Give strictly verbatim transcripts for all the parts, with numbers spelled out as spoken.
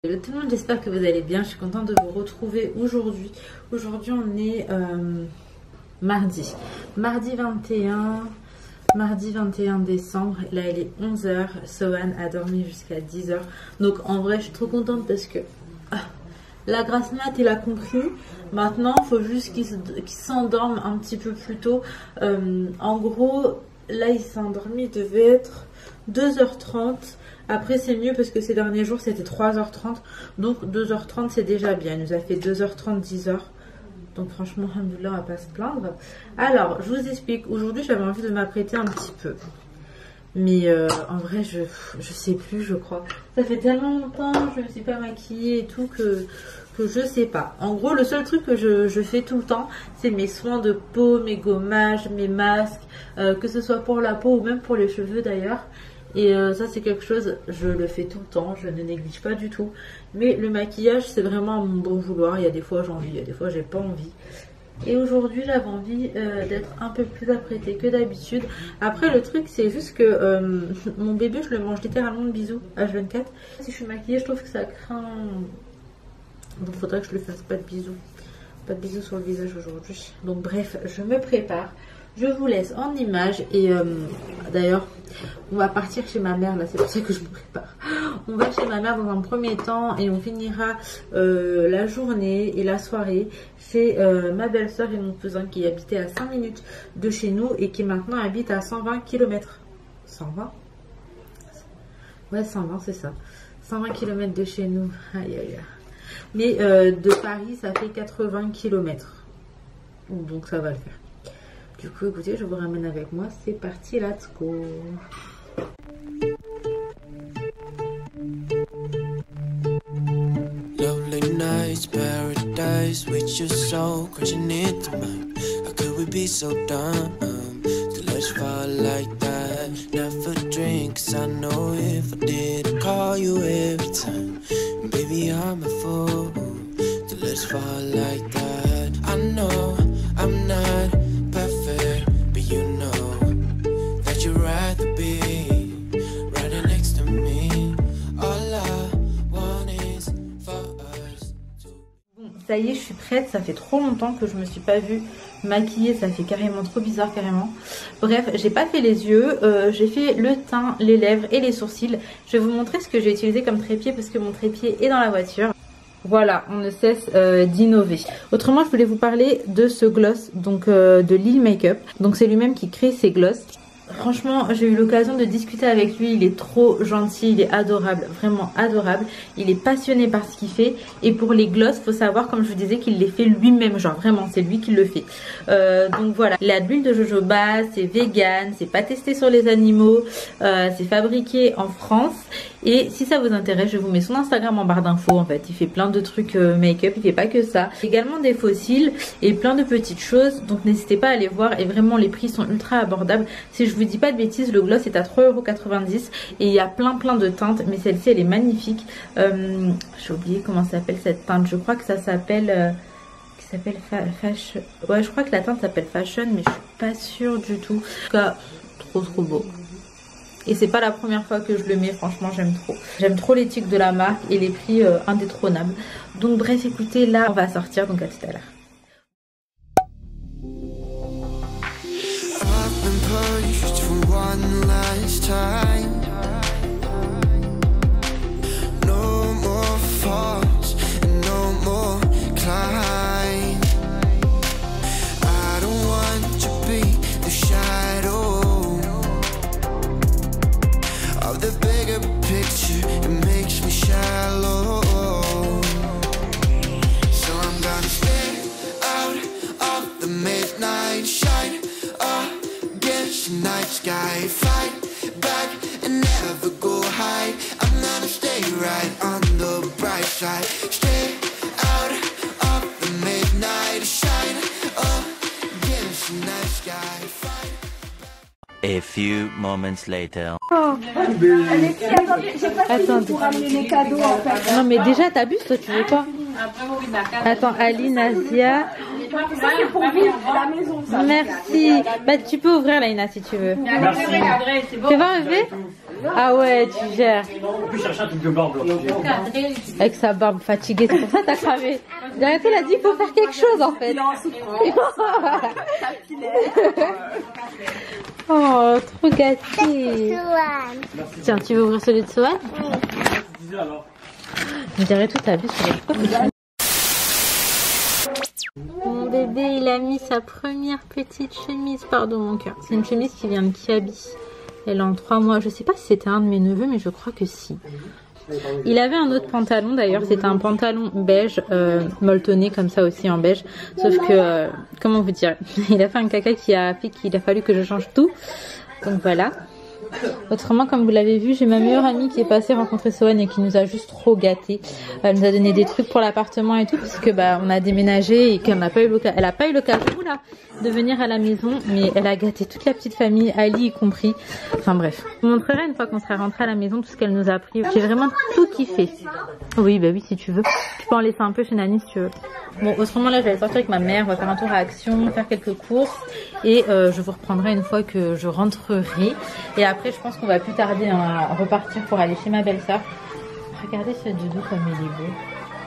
Tout le monde, j'espère que vous allez bien. Je suis contente de vous retrouver aujourd'hui. Aujourd'hui, on est euh, mardi. Mardi vingt et un. Mardi vingt et un décembre. Là, il est onze heures. Sohan a dormi jusqu'à dix heures. Donc, en vrai, je suis trop contente parce que ah, la grasse mat, il a compris. Maintenant, il faut juste qu'il s'endorme un petit peu plus tôt. Euh, en gros, là, il s'est endormi. Il devait être deux heures trente. Après c'est mieux parce que ces derniers jours c'était trois heures trente. Donc deux heures trente c'est déjà bien. Il nous a fait deux heures trente, dix heures. Donc franchement, alhamdoulilah, on va pas se plaindre. Alors, je vous explique. Aujourd'hui j'avais envie de m'apprêter un petit peu. Mais euh, en vrai je, je sais plus, je crois. Ça fait tellement longtemps que je ne me suis pas maquillée et tout que, que je sais pas. En gros le seul truc que je, je fais tout le temps c'est mes soins de peau, mes gommages, mes masques. Euh, que ce soit pour la peau ou même pour les cheveux d'ailleurs. Et euh, ça c'est quelque chose, je le fais tout le temps, je ne néglige pas du tout. Mais le maquillage c'est vraiment mon bon vouloir, il y a des fois j'ai envie, il y a des fois j'ai pas envie. Et aujourd'hui j'avais envie euh, d'être un peu plus apprêtée que d'habitude. Après le truc c'est juste que euh, mon bébé je le mange littéralement de bisous H vingt-quatre. Si je suis maquillée je trouve que ça craint. Donc faudrait que je lui fasse pas de bisous. Pas de bisous sur le visage aujourd'hui. Donc bref, je me prépare. Je vous laisse en image et euh, d'ailleurs on va partir chez ma mère là, c'est pour ça que je me prépare. On va chez ma mère dans un premier temps et on finira euh, la journée et la soirée chez euh, ma belle-soeur et mon cousin qui habitaient à cinq minutes de chez nous et qui maintenant habite à cent vingt kilomètres. cent vingt? Ouais, cent vingt c'est ça. cent vingt kilomètres de chez nous. Aïe aïe aïe. Mais euh, de Paris ça fait quatre-vingts kilomètres. Donc ça va le faire. Du coup, écoutez, je vous ramène avec moi. C'est parti, let's go. Lovely nights, paradise with your soul crashing into mine. How could we be so dumb to let's fall like that? Never drink, 'cause I know if I did, I'd call you every time. Baby, I'm a fool to let's fall like that. I know I'm not perfect, but you know that you'd rather be right next to me. All I want is for us to... Bon, ça y est, je suis prête. Ça fait trop longtemps que je me suis pas vue maquillée. Ça fait carrément trop bizarre, carrément. Bref, j'ai pas fait les yeux. Euh, j'ai fait le teint, les lèvres et les sourcils. Je vais vous montrer ce que j'ai utilisé comme trépied parce que mon trépied est dans la voiture. Voilà, on ne cesse euh, d'innover. Autrement, je voulais vous parler de ce gloss, donc euh, de Lil Makeup. Donc c'est lui-même qui crée ces gloss. Franchement, j'ai eu l'occasion de discuter avec lui, il est trop gentil, il est adorable, vraiment adorable. Il est passionné par ce qu'il fait. Et pour les gloss, faut savoir, comme je vous disais, qu'il les fait lui-même, genre vraiment, c'est lui qui le fait. Euh, donc voilà, il a de l'huile de jojoba, c'est vegan, c'est pas testé sur les animaux, euh, c'est fabriqué en France. Et si ça vous intéresse, je vous mets son Instagram en barre d'infos. En fait, il fait plein de trucs euh, make-up, il fait pas que ça. Également des fossiles et plein de petites choses. Donc n'hésitez pas à aller voir. Et vraiment, les prix sont ultra abordables. Si je vous dis pas de bêtises, le gloss est à trois euros quatre-vingt-dix. Et il y a plein plein de teintes. Mais celle-ci, elle est magnifique. Euh, J'ai oublié comment s'appelle cette teinte. Je crois que ça s'appelle... Euh, qui s'appelle fa fashion. Ouais, je crois que la teinte s'appelle fashion, mais je suis pas sûre du tout. En tout cas, trop trop beau. Et c'est pas la première fois que je le mets, franchement j'aime trop. J'aime trop l'éthique de la marque et les prix euh, indétrônables. Donc bref, écoutez, là on va sortir, donc à tout à l'heure. The bigger picture, it makes me shallow. So I'm gonna stay out of the midnight shine against the night sky, fight back and never go hide. I'm gonna stay right on the bright side. Stay out of the midnight shine against the night sky, fight. A few moments later. Oh. Alexis, attendez, j'ai pas fini pour ramener les cadeaux en fait. Non mais déjà t'abuses, toi tu veux quoi? Attends, Ali, Nasia. Ça c'est pour vous, la maison ça. Merci. Bah tu peux ouvrir là, Ina, si tu veux. Merci. Tu vas enlever? Ah ouais, tu gères. On peut chercher un truc de barbe là. Avec sa barbe fatiguée, c'est pour ça que t'as cramé. Derrière, il a dit qu'il faut faire quelque chose en fait. Oh, trop gâté. Tiens, tu veux ouvrir celui de Sohan? Je dirais tout ta vie sur le côté. Mon bébé, il a mis sa première petite chemise. Pardon mon cœur. C'est une chemise qui vient de Kiabi. Elle a en trois mois. Je sais pas si c'était un de mes neveux, mais je crois que si. Il avait un autre pantalon d'ailleurs. C'était un pantalon beige, euh, molletonné comme ça aussi en beige. Sauf que, euh, comment vous dire, il a fait un caca qui a fait qu'il a fallu que je change tout. Donc voilà. Autrement, comme vous l'avez vu, j'ai ma meilleure amie qui est passée rencontrer Sohan et qui nous a juste trop gâtés. Elle nous a donné des trucs pour l'appartement et tout, parce que bah on a déménagé et qu'elle n'a pas eu l'occasion, elle a pas eu l'occasion là de venir à la maison, mais elle a gâté toute la petite famille, Ali y compris. Enfin bref, je vous montrerai une fois qu'on sera rentré à la maison tout ce qu'elle nous a pris. J'ai vraiment tout kiffé. Oui, bah oui, si tu veux. Tu peux en laisser un peu chez Nani si tu veux. Bon, autrement là, je vais aller sortir avec ma mère, on va faire un tour à Action, faire quelques courses et euh, je vous reprendrai une fois que je rentrerai. Et après, je pense qu'on va plus tarder à repartir pour aller chez ma belle-sœur. Regardez ce doudou comme il est beau.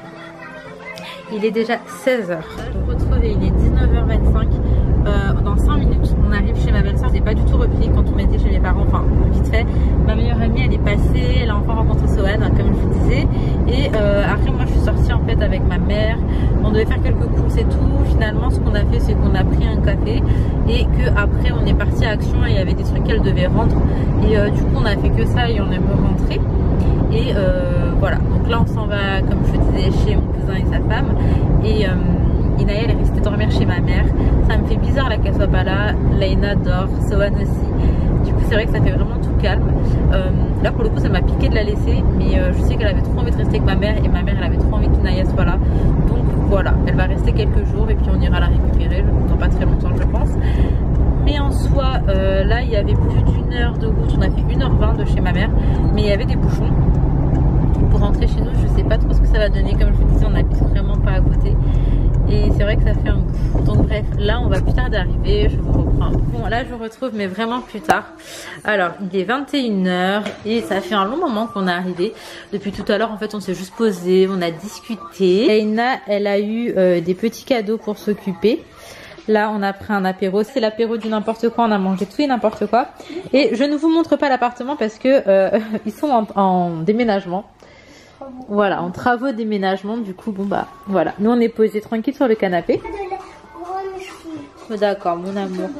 Il est déjà seize heures. Je vous retrouve, il est dix-neuf heures vingt-cinq. Euh, dans cinq minutes, on arrive chez ma belle-sœur. J'ai pas du tout repris quand on était chez les parents. Enfin, vite fait. Ma meilleure amie, elle est passée. Elle a enfin rencontré Sohan, comme je vous disais. Et euh, après, moi, je suis sortie en fait avec ma mère. On devait faire quelques courses et tout. Finalement, ce qu'on a fait, c'est qu'on a pris un café et que après, on est parti à Action. Et il y avait des trucs qu'elle devait rendre. Et euh, du coup, on a fait que ça et on est rentré. Et euh, voilà. Donc là, on s'en va, comme je vous disais, chez mon cousin et sa femme. Et euh, Inaya, elle est restée dormir chez ma mère. Ça me fait bizarre là qu'elle soit pas là. Laina dort, Sohan aussi. Du coup, c'est vrai que ça fait vraiment tout calme. Euh, là, pour le coup, ça m'a piqué de la laisser. Mais euh, je sais qu'elle avait trop envie de rester avec ma mère. Et ma mère, elle avait trop envie qu'Inaya soit là. Donc voilà, elle va rester quelques jours. Et puis on ira la récupérer. Dans pas très longtemps, je pense. Mais en soi, euh, là, il y avait plus d'une heure de route. On a fait une heure vingt de chez ma mère. Mais il y avait des bouchons. Pour rentrer chez nous, je sais pas trop ce que ça va donner. Comme je vous disais, on n'habite vraiment pas à côté. Et c'est vrai que ça fait un bout. Donc bref, là on va plus tard d'arriver. Je vous reprends. Bon, là je vous retrouve, mais vraiment plus tard. Alors, il est vingt et une heures et ça fait un long moment qu'on est arrivé. Depuis tout à l'heure, en fait, on s'est juste posé, on a discuté. Laina, elle a eu euh, des petits cadeaux pour s'occuper. Là, on a pris un apéro. C'est l'apéro du n'importe quoi. On a mangé tout et n'importe quoi. Et je ne vous montre pas l'appartement parce que euh, ils sont en, en déménagement. Voilà, en travaux déménagement, du coup, bon bah, voilà. Nous, on est posé tranquille sur le canapé. Oh, d'accord, mon amour.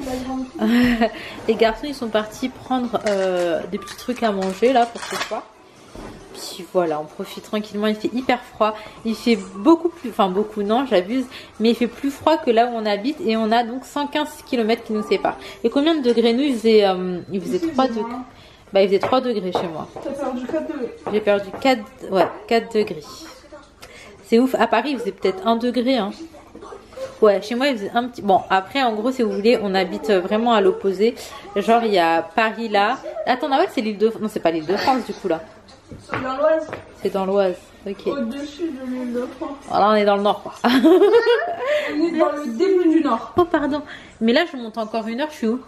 Les garçons, ils sont partis prendre euh, des petits trucs à manger, là, pour ce soir. Puis voilà, on profite tranquillement. Il fait hyper froid. Il fait beaucoup plus, enfin beaucoup, non, j'abuse. Mais il fait plus froid que là où on habite. Et on a donc cent quinze kilomètres qui nous séparent. Et combien de degrés nous, il faisait, euh, il faisait trois degrés. Bah, il faisait trois degrés chez moi. T'as perdu quatre degrés. J'ai perdu quatre, ouais, quatre degrés. C'est ouf. À Paris, il faisait peut-être un degré. Hein. Ouais, chez moi, il faisait un petit... Bon, après, en gros, si vous voulez, on habite vraiment à l'opposé. Genre, il y a Paris là. Attends, Nawal, c'est l'île de... Non, c'est pas l'île de France, du coup, là. C'est dans l'Oise. C'est dans l'Oise. Ok. Au-dessus de l'île de France. Alors là, on est dans le nord, quoi. On est dans le début du nord. Oh, pardon. Mais là, je monte encore une heure, je suis où?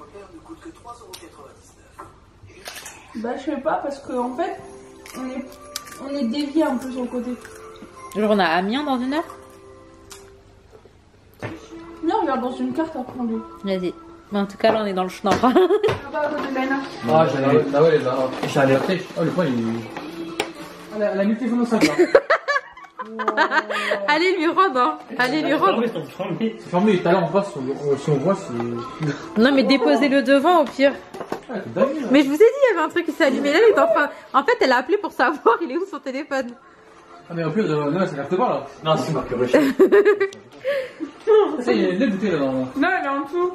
Bah je sais pas parce que en fait on est, on est dévié un peu sur le côté. Genre on a Amiens dans une heure? Viens, on regarde dans une carte après on dit. Vas-y. Mais en tout cas là on est dans le schnorr. Ah j'allais. Ah ouais, là. J'allais après. Oh le point il. Elle a, elle a mis le téléphone au sac là. Allez lui rendre hein. Allez lui rendre. C'est fermé, tout à l'heure on passe, si on voit c'est... Non mais déposez-le devant au pire. Ah, dingue, mais je vous ai dit, il y avait un truc qui s'est allumé là, il est en train... En fait elle a appelé pour savoir il est où son téléphone. Ah mais en plus, euh, non ça capte pas là. Non c'est marqué rush. Ça il y a des bouteilles là dans... Non elle est en dessous.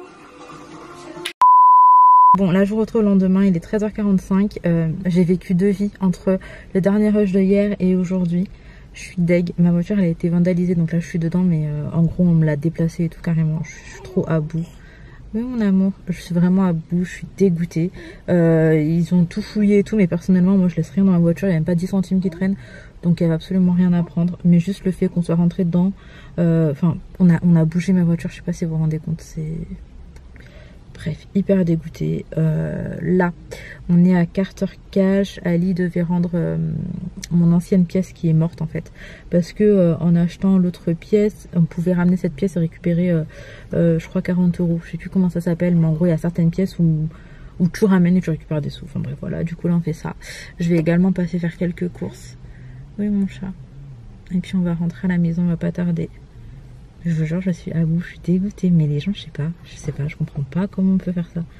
Bon là je vous retrouve le lendemain, il est treize heures quarante-cinq. euh, J'ai vécu deux vies entre le dernier rush de hier et aujourd'hui. Je suis deg, ma voiture elle a été vandalisée donc là je suis dedans mais euh, en gros on me l'a déplacée et tout carrément, je suis trop à bout. Oui mon amour, je suis vraiment à bout, je suis dégoûtée. Euh, ils ont tout fouillé et tout mais personnellement moi je laisse rien dans ma voiture, il n'y a même pas dix centimes qui traînent. Donc il n'y avait absolument rien à prendre. Mais juste le fait qu'on soit rentré dedans, enfin euh, on, a, on a bougé ma voiture, je sais pas si vous vous rendez compte, c'est... Bref, hyper dégoûtée. Euh, là, on est à Carter Cash. Ali devait rendre euh, mon ancienne pièce qui est morte en fait. Parce que euh, en achetant l'autre pièce, on pouvait ramener cette pièce et récupérer, euh, euh, je crois, quarante euros. Je sais plus comment ça s'appelle, mais en gros, il y a certaines pièces où, où tu ramènes et tu récupères des sous. Enfin bref, voilà. Du coup, là, on fait ça. Je vais également passer faire quelques courses. Oui, mon chat. Et puis, on va rentrer à la maison, on va pas tarder. Je vous jure, je suis à bout, je suis dégoûtée. Mais les gens, je sais pas, je sais pas, je comprends pas comment on peut faire ça.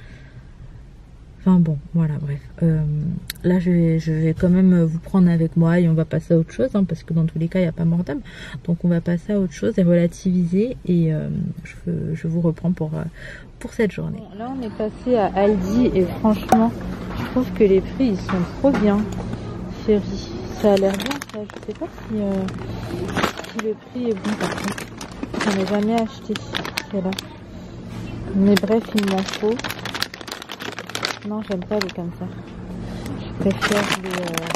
Enfin bon, voilà, bref. Euh, là, je vais, je vais quand même vous prendre avec moi et on va passer à autre chose, hein, parce que dans tous les cas, il n'y a pas mort d'homme. Donc, on va passer à autre chose et relativiser. Et euh, je, je vous reprends pour, euh, pour cette journée. Bon, là, on est passé à Aldi et franchement, je trouve que les prix, ils sont trop bien. Chérie, ça a l'air bien, ça. Je sais pas si, euh, si le prix est bon par contre. J'en ai jamais acheté celle-là. Mais bref, il m'en faut. Non, j'aime pas les comme ça. Je préfère les,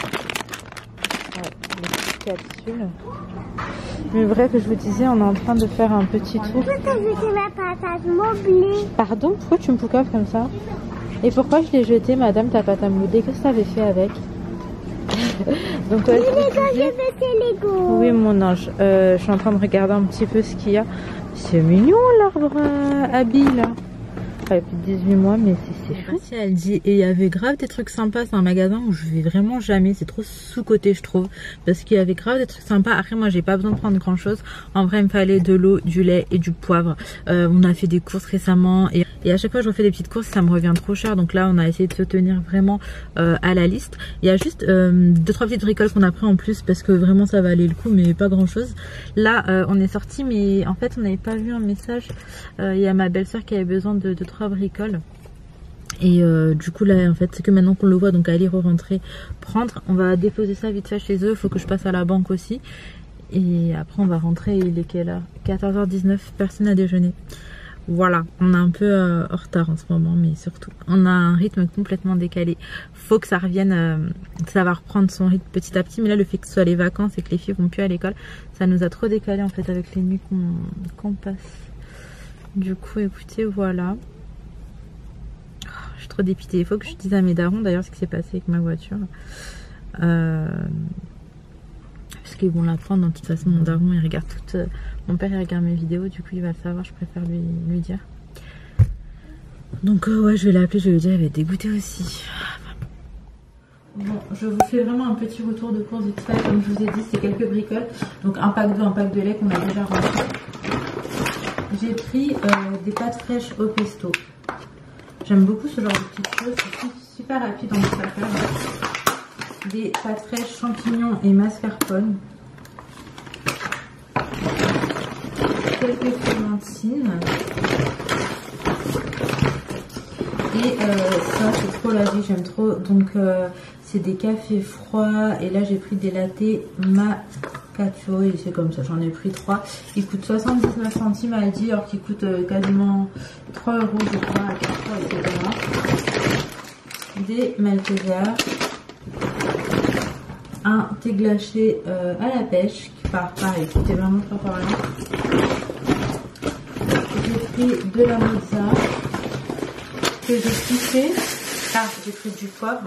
euh, ouais, les petites capsules. Mais bref, je vous disais, on est en train de faire un petit tour. Pourquoi t'as jeté ma patate moblée? Pardon, pourquoi tu me poucaves comme ça? Et pourquoi je l'ai jeté, madame, ta pâte à modeler? Qu'est-ce que t'avais fait avec? Donc, toi, Les Lego, je veux tes Lego. oui, mon ange. Euh, je suis en train de regarder un petit peu ce qu'il y a. C'est mignon, l'arbre à billes, là. Enfin, il y a plus de dix-huit mois, mais c'est fou. Si elle dit, et il y avait grave des trucs sympas. C'est un magasin où je vais vraiment jamais. C'est trop sous-côté, je trouve. Parce qu'il y avait grave des trucs sympas. Après, moi, j'ai pas besoin de prendre grand chose. En vrai, il me fallait de l'eau, du lait et du poivre. Euh, on a fait des courses récemment. Et, et à chaque fois, je refais des petites courses. Ça me revient trop cher. Donc là, on a essayé de se tenir vraiment euh, à la liste. Il y a juste euh, deux, trois petites bricoles qu'on a pris en plus. Parce que vraiment, ça valait le coup. Mais pas grand chose. Là, euh, on est sorti. Mais en fait, on n'avait pas vu un message. Euh, il y a ma belle-sœur qui avait besoin de, de trois bricoles. Et euh, du coup là en fait c'est que maintenant qu'on le voit, donc aller re-rentrer prendre, on va déposer ça vite fait chez eux. Il faut que je passe à la banque aussi. Et après on va rentrer. Il est quelle heure? quatorze heures dix-neuf, personne à déjeuner. Voilà, on est un peu euh, en retard en ce moment, mais surtout on a un rythme complètement décalé. Faut que ça revienne, euh, ça va reprendre son rythme petit à petit. Mais là le fait que ce soit les vacances et que les filles vont plus à l'école, ça nous a trop décalé en fait avec les nuits qu'on qu'on passe. Du coup écoutez, voilà. Je suis trop dépitée. Il faut que je dise à mes darons d'ailleurs ce qui s'est passé avec ma voiture. Euh... Parce qu'ils vont l'apprendre. De toute façon, mon daron il regarde toutes. Mon père il regarde mes vidéos, du coup il va le savoir. Je préfère lui, lui dire. Donc, euh, ouais, je vais l'appeler. Je vais lui dire, elle va être dégoûtée aussi. Bon, je vous fais vraiment un petit retour de course vite fait. Comme je vous ai dit, c'est quelques bricoles. Donc, un pack d'eau, un pack de lait qu'on a déjà rentré. J'ai pris euh, des pâtes fraîches au pesto. J'aime beaucoup ce genre de petites choses, c'est super rapide dans mes affaires. Des pâtes fraîches, champignons et mascarpone. Quelques clémentines. Et euh, ça c'est trop la vie, j'aime trop. Donc euh, c'est des cafés froids. Et là j'ai pris des lattés macchiato et c'est comme ça, j'en ai pris trois. Ils coûtent soixante-dix-neuf centimes à Aldi, alors qu'ils coûtent euh, quasiment trois euros je crois à quatre fois, et cetera. Des Maltesers. Un thé glacé euh, à la pêche, qui part pareil, c'était vraiment trop fort là. J'ai pris de la mozza que j'ai kiffé. Ah, j'ai pris du poivre.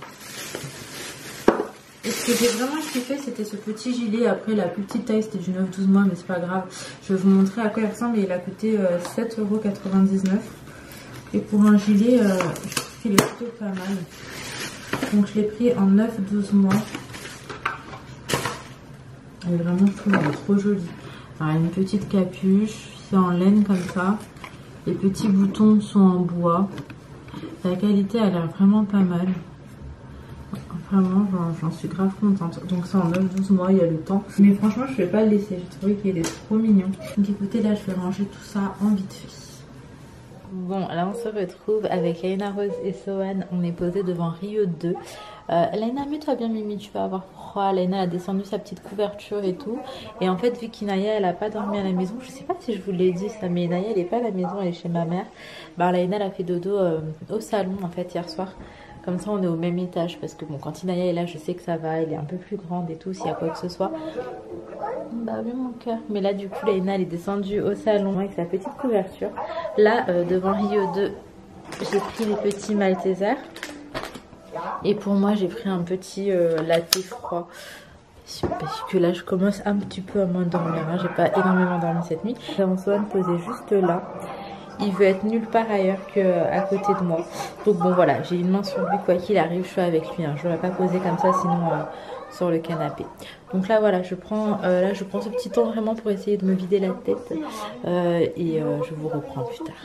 Et ce que j'ai vraiment kiffé, c'était ce petit gilet. Après, la plus petite taille, c'était du neuf douze mois, mais c'est pas grave. Je vais vous montrer à quoi il ressemble. Et il a coûté euh, sept euros quatre-vingt-dix-neuf. Et pour un gilet, euh, je trouve qu'il est plutôt pas mal. Donc, je l'ai pris en neuf douze mois. Et vraiment, je trouve elle est trop jolie. Alors, une petite capuche. C'est en laine comme ça. Les petits boutons sont en bois. La qualité a l'air vraiment pas mal. Vraiment, j'en suis grave contente. Donc c'est en neuf douze mois, il y a le temps. Mais franchement, je vais pas le laisser. J'ai trouvé qu'il est trop mignon. Donc écoutez, là, je vais ranger tout ça en vite fait. Bon, là, on se retrouve avec Laina Rose et Sohan. On est posé devant Rio deux. Euh, Laina, mets-toi bien, Mimi, tu vas avoir froid. Laina a descendu sa petite couverture et tout. Et en fait, vu qu'Inaya, elle a pas dormi à la maison, je sais pas si je vous l'ai dit ça, mais Inaya, elle est pas à la maison, elle est chez ma mère. Bah, Laina, elle a fait dodo euh, au salon, en fait, hier soir. Comme ça, on est au même étage. Parce que bon, quand Inaya est là, je sais que ça va. Elle est un peu plus grande et tout, s'il y a quoi que ce soit. Bah oui, mon cœur. Mais là, du coup, Laina, elle est descendue au salon avec sa petite couverture. Là, euh, devant Rio deux, j'ai pris les petits Maltesers. Et pour moi, j'ai pris un petit euh, latte froid. Parce que là, je commence un petit peu à m'endormir. Hein. J'ai pas énormément dormi cette nuit. Antoine posait juste là. Il veut être nulle part ailleurs qu'à côté de moi. Donc bon, voilà, j'ai une main sur lui. Quoi qu'il arrive, je suis avec lui. Hein. Je ne l'aurais pas posé comme ça, sinon euh, sur le canapé. Donc là, voilà, je prends, euh, là, je prends ce petit temps vraiment pour essayer de me vider la tête. Euh, et euh, je vous reprends plus tard.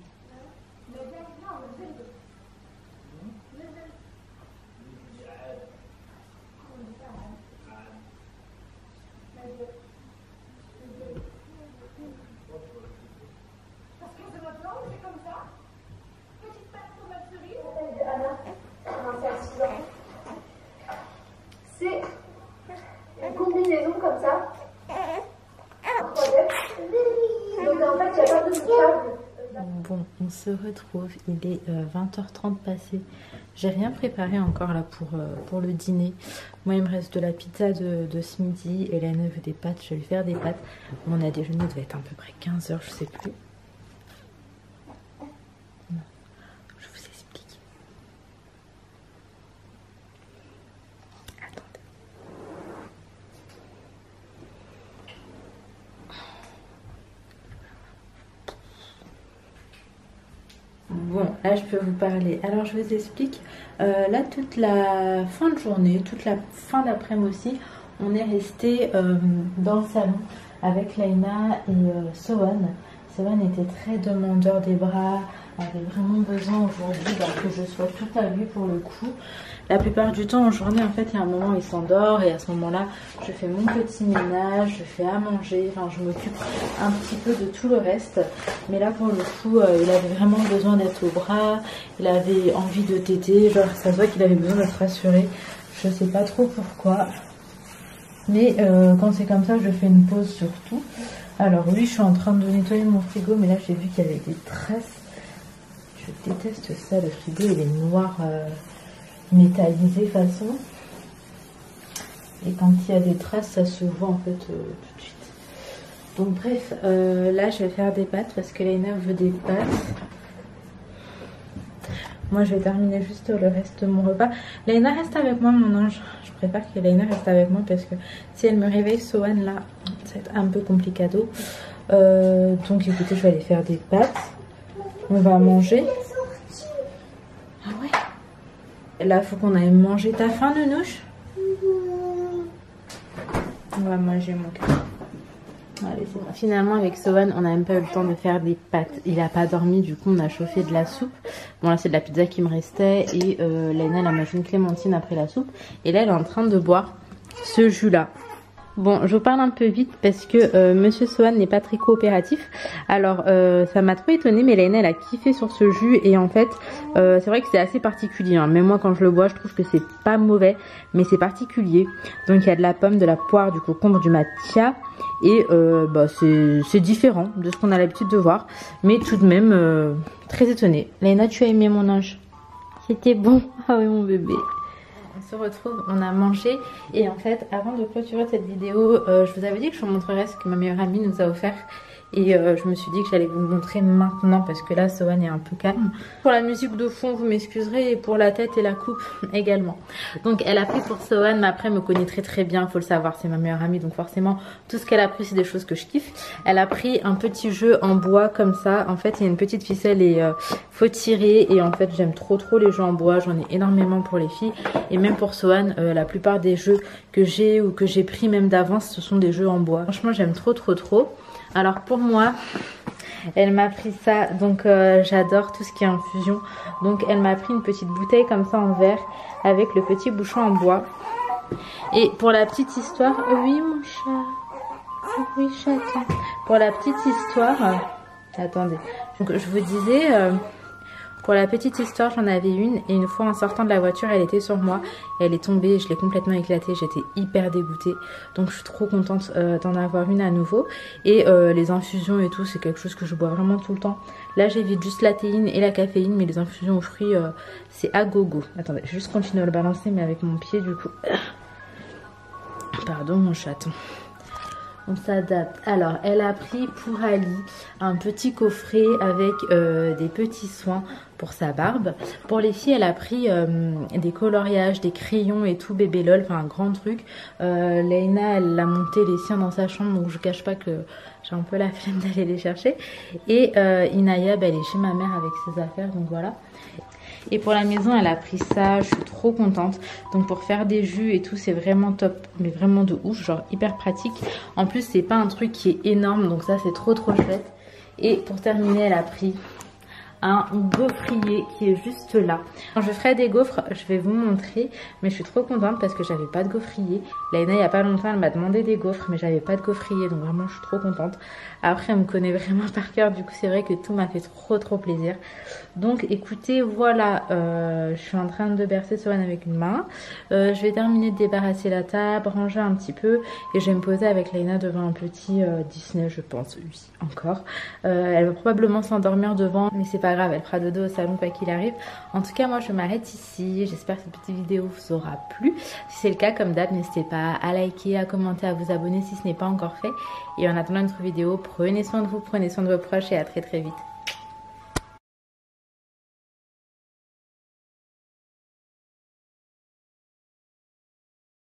C'est une combinaison comme ça. Donc en fait, il n'y a pas de câble. Bon, on se retrouve. Il est euh, vingt heures trente passé. J'ai rien préparé encore là pour, euh, pour le dîner. Moi, il me reste de la pizza de, de ce midi. Hélène veut des pâtes. Je vais lui faire des pâtes. Mon a déjeuner devait être à peu près quinze heures, je sais plus. Non, je vous explique. Attendez. Bon, là je peux vous parler. Alors je vous explique. Euh, là toute la fin de journée, toute la fin d'après-midi aussi, on est resté euh, dans le salon avec Laina et euh, Sohan. Sohan était très demandeur des bras, avait vraiment besoin aujourd'hui bah, que je sois tout à lui pour le coup. La plupart du temps en journée, en fait, il y a un moment où il s'endort et à ce moment-là, je fais mon petit ménage, je fais à manger, enfin, je m'occupe un petit peu de tout le reste. Mais là, pour le coup, euh, il avait vraiment besoin d'être au bras, il avait envie de téter, genre ça se voit qu'il avait besoin d'être rassuré. Je sais pas trop pourquoi. Mais euh, quand c'est comme ça, je fais une pause sur tout. Alors oui, je suis en train de nettoyer mon frigo, mais là, j'ai vu qu'il y avait des traces. Je déteste ça, le frigo, il est noir... Euh... métallisé façon, et quand il y a des traces ça se voit en fait euh, tout de suite. Donc bref, euh, là je vais faire des pâtes parce que Laina veut des pâtes. Moi je vais terminer juste le reste de mon repas. Laina reste avec moi mon ange, je préfère que Laina reste avec moi parce que si elle me réveille Sohan là ça va être un peu complicado. Euh, donc écoutez, je vais aller faire des pâtes, on va manger. Ah ouais. Là, il faut qu'on aille manger. T'as faim, Nounouche? On va manger, mon cœur. Allez, c'est bon. Finalement, avec Sohan, on n'a même pas eu le temps de faire des pâtes. Il n'a pas dormi, du coup, on a chauffé de la soupe. Bon, là, c'est de la pizza qui me restait. Et euh, Laina, elle a mangé une clémentine après la soupe. Et là, elle est en train de boire ce jus-là. Bon, je vous parle un peu vite parce que euh, Monsieur Sohan n'est pas très coopératif. Alors, euh, ça m'a trop étonnée, mais Laina, elle a kiffé sur ce jus. Et en fait, euh, c'est vrai que c'est assez particulier. Hein. Même moi, quand je le bois, je trouve que c'est pas mauvais, mais c'est particulier. Donc, il y a de la pomme, de la poire, du concombre, du matcha. Et euh, bah, c'est différent de ce qu'on a l'habitude de voir. Mais tout de même, euh, très étonnée. Laina, tu as aimé mon ange? C'était bon. Ah oui, mon bébé. On se retrouve, on a mangé et en fait avant de clôturer cette vidéo euh, je vous avais dit que je vous montrerais ce que ma meilleure amie nous a offert et euh, je me suis dit que j'allais vous le montrer maintenant parce que là Sohan est un peu calme. Pour la musique de fond vous m'excuserez et pour la tête et la coupe également. Donc elle a pris pour Sohan, mais après elle me connaît très très bien, faut le savoir, c'est ma meilleure amie donc forcément tout ce qu'elle a pris c'est des choses que je kiffe. Elle a pris un petit jeu en bois comme ça, en fait il y a une petite ficelle et euh, faut tirer et en fait j'aime trop trop les jeux en bois, j'en ai énormément pour les filles et même pour Sohan euh, la plupart des jeux que j'ai ou que j'ai pris même d'avance ce sont des jeux en bois. Franchement j'aime trop trop trop. Alors pour moi, elle m'a pris ça, donc euh, j'adore tout ce qui est infusion. Donc elle m'a pris une petite bouteille comme ça en verre avec le petit bouchon en bois. Et pour la petite histoire, oui mon chat, oui chaton. Pour la petite histoire, euh, attendez, donc je vous disais... Euh, Pour la petite histoire, j'en avais une et une fois en sortant de la voiture, elle était sur moi et elle est tombée, je l'ai complètement éclatée, j'étais hyper dégoûtée. Donc je suis trop contente euh, d'en avoir une à nouveau. Et euh, les infusions et tout, c'est quelque chose que je bois vraiment tout le temps. Là, j'évite juste la théine et la caféine, mais les infusions aux fruits, euh, c'est à gogo. Attendez, je vais juste continuer à le balancer, mais avec mon pied du coup. Pardon mon chaton. On s'adapte. Alors, elle a pris pour Ali un petit coffret avec euh, des petits soins pour sa barbe. Pour les filles, elle a pris euh, des coloriages, des crayons et tout, bébé lol, enfin un grand truc. Euh, Leïna, elle a monté les siens dans sa chambre, donc je cache pas que j'ai un peu la flemme d'aller les chercher. Et euh, Inaya, bah, elle est chez ma mère avec ses affaires, donc voilà. Et pour la maison, elle a pris ça, je suis trop contente. Donc pour faire des jus et tout, c'est vraiment top, mais vraiment de ouf, genre hyper pratique. En plus, c'est pas un truc qui est énorme, donc ça c'est trop trop chouette. Et pour terminer, elle a pris un gaufrier qui est juste là. Quand je ferai des gaufres, je vais vous montrer, mais je suis trop contente parce que j'avais pas de gaufrier. Laïna, il y a pas longtemps, elle m'a demandé des gaufres, mais j'avais pas de gaufrier, donc vraiment je suis trop contente. Après, elle me connaît vraiment par cœur, du coup c'est vrai que tout m'a fait trop trop plaisir. Donc écoutez, voilà, euh, je suis en train de bercer Soren avec une main. Euh, je vais terminer de débarrasser la table, ranger un petit peu, et je vais me poser avec Laïna devant un petit euh, Disney, je pense, oui, encore. Euh, elle va probablement s'endormir devant, mais c'est pas grave, elle fera dodo au salon quoi qu'il arrive. En tout cas, moi je m'arrête ici. J'espère que cette petite vidéo vous aura plu. Si c'est le cas, comme d'hab, n'hésitez pas à liker, à commenter, à vous abonner si ce n'est pas encore fait. Et en attendant une autre vidéo, prenez soin de vous, prenez soin de vos proches et à très très vite.